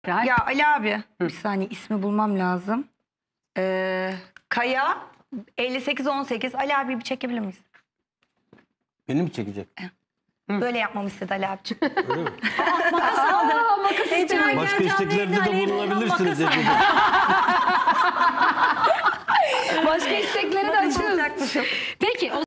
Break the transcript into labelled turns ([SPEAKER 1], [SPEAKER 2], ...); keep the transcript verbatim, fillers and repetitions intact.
[SPEAKER 1] Ya Ali abi, bir saniye ismi bulmam lazım. Ee, Kaya elli sekiz on sekiz. Ali abi bir çekebilir miyiz?
[SPEAKER 2] Beni mi çekecek?
[SPEAKER 1] Böyle yapmamı istedi Ali abicim.
[SPEAKER 2] Öyle mi?
[SPEAKER 3] Makas aldı. Makas istiyor.
[SPEAKER 2] Başka isteklerde de bulunabilirsiniz. Ece'ciğim.
[SPEAKER 3] Başka istekleri de açıyoruz.
[SPEAKER 1] Bulacakmışım.
[SPEAKER 3] Peki o